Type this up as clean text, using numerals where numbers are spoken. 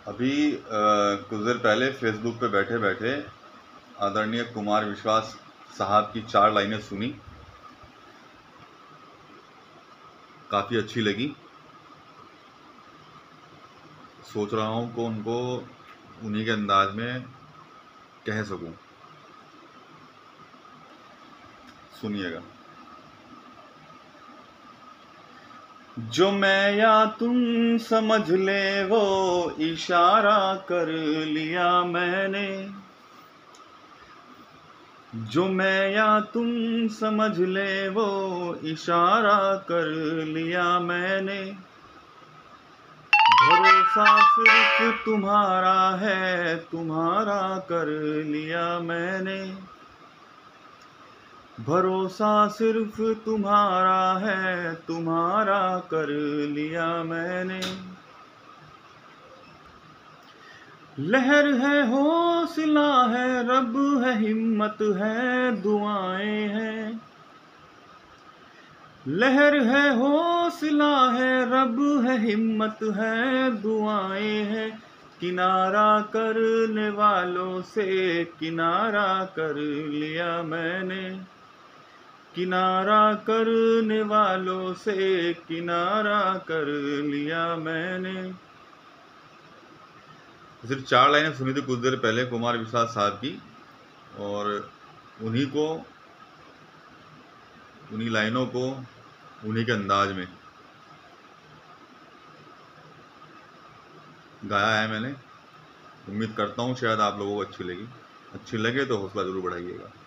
अभी कुछ देर पहले फेसबुक पे बैठे बैठे आदरणीय कुमार विश्वास साहब की 4 लाइनें सुनी, काफ़ी अच्छी लगी। सोच रहा हूँ कि उनको उन्हीं के अंदाज में कह सकूँ। सुनिएगा। जो मैं या तुम समझ ले वो इशारा कर लिया मैंने, जो मैं या तुम समझ ले वो इशारा कर लिया मैंने। भरोसा सिर्फ तुम्हारा है, तुम्हारा कर लिया मैंने। भरोसा सिर्फ तुम्हारा है, तुम्हारा कर लिया मैंने। लहर है, हौसला है, रब है, हिम्मत है, दुआएं हैं। लहर है, हौसला है, रब है, हिम्मत है, दुआएं हैं। किनारा करने वालों से किनारा कर लिया मैंने। किनारा करने वालों से किनारा कर लिया मैंने। सिर्फ 4 लाइनें सुनी थी कुछ देर पहले कुमार विश्वास साहब की, और उन्हीं को, उन्हीं लाइनों को, उन्हीं के अंदाज में गाया है मैंने। उम्मीद करता हूँ शायद आप लोगों को अच्छी लगी। अच्छी लगे तो हौसला ज़रूर बढ़ाइएगा।